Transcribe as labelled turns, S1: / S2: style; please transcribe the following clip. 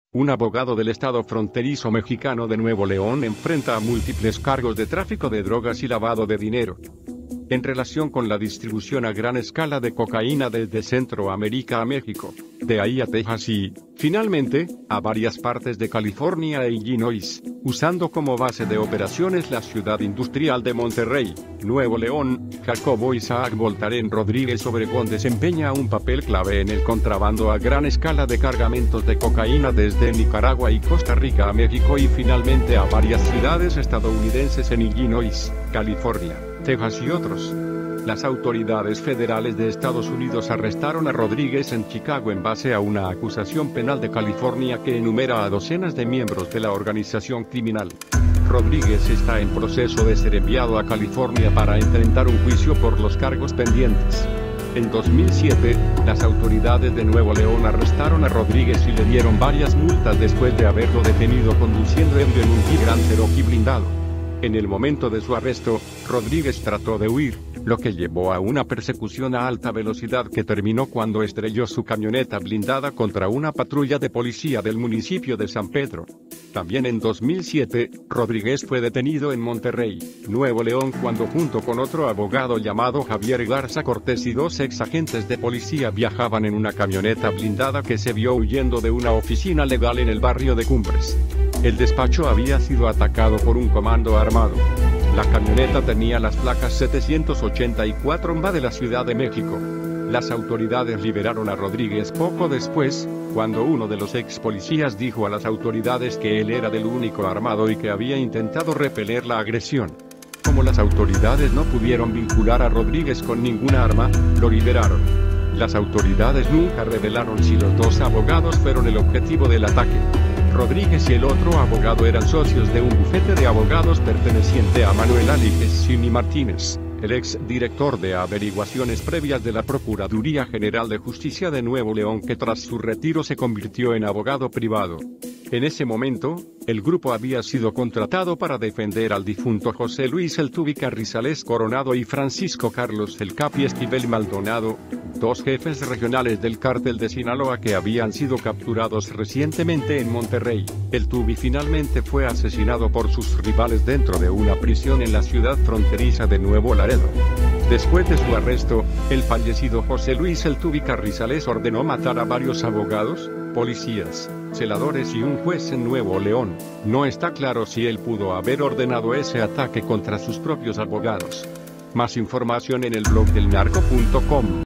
S1: Un abogado del estado fronterizo mexicano de Nuevo León enfrenta a múltiples cargos de tráfico de drogas y lavado de dinero, en relación con la distribución a gran escala de cocaína desde Centroamérica a México, de ahí a Texas y, finalmente, a varias partes de California e Illinois, usando como base de operaciones la ciudad industrial de Monterrey, Nuevo León. Jacobo Isaac Voltaren Rodríguez Obregón desempeña un papel clave en el contrabando a gran escala de cargamentos de cocaína desde Nicaragua y Costa Rica a México y finalmente a varias ciudades estadounidenses en Illinois, California, Texas y otros. Las autoridades federales de Estados Unidos arrestaron a Rodríguez en Chicago en base a una acusación penal de California que enumera a docenas de miembros de la organización criminal. Rodríguez está en proceso de ser enviado a California para enfrentar un juicio por los cargos pendientes. En 2007, las autoridades de Nuevo León arrestaron a Rodríguez y le dieron varias multas después de haberlo detenido conduciendo ebrio en un Grand Cherokee blindado. En el momento de su arresto, Rodríguez trató de huir, lo que llevó a una persecución a alta velocidad que terminó cuando estrelló su camioneta blindada contra una patrulla de policía del municipio de San Pedro. También en 2007, Rodríguez fue detenido en Monterrey, Nuevo León cuando junto con otro abogado llamado Javier Garza Cortés y dos ex agentes de policía viajaban en una camioneta blindada que se vio huyendo de una oficina legal en el barrio de Cumbres. El despacho había sido atacado por un comando armado. La camioneta tenía las placas 784 MA de la Ciudad de México. Las autoridades liberaron a Rodríguez poco después, cuando uno de los ex policías dijo a las autoridades que él era del único armado y que había intentado repeler la agresión. Como las autoridades no pudieron vincular a Rodríguez con ninguna arma, lo liberaron. Las autoridades nunca revelaron si los dos abogados fueron el objetivo del ataque. Rodríguez y el otro abogado eran socios de un bufete de abogados perteneciente a Manuel Alejandro Martínez, el ex director de averiguaciones previas de la Procuraduría General de Justicia de Nuevo León, que tras su retiro se convirtió en abogado privado. En ese momento, el grupo había sido contratado para defender al difunto José Luis El Tubi Carrizales Coronado y Francisco Carlos El Capi Esquivel Maldonado, dos jefes regionales del cártel de Sinaloa que habían sido capturados recientemente en Monterrey. El Tubi finalmente fue asesinado por sus rivales dentro de una prisión en la ciudad fronteriza de Nuevo Laredo. Después de su arresto, el fallecido José Luis El Tubi Carrizales ordenó matar a varios abogados, policías, celadores y un juez en Nuevo León. No está claro si él pudo haber ordenado ese ataque contra sus propios abogados. Más información en el blog del narco.com.